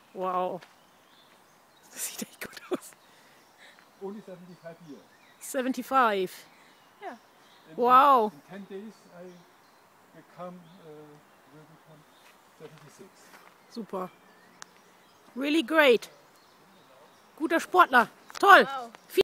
Wow. Das sieht echt gut aus. Only 75 years. 75. Yeah. Wow. In 10 days I will become 76. Super. Really great. Guter Sportler. Toll. Wow.